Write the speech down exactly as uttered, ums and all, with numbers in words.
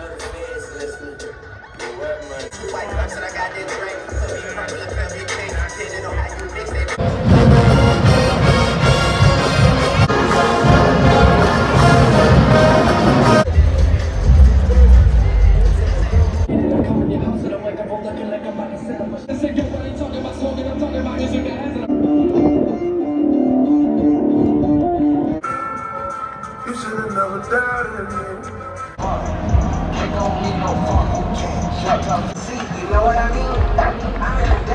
You should have never doubted me. Ain't gon' be no fuck. Shut up. See, you know what I mean?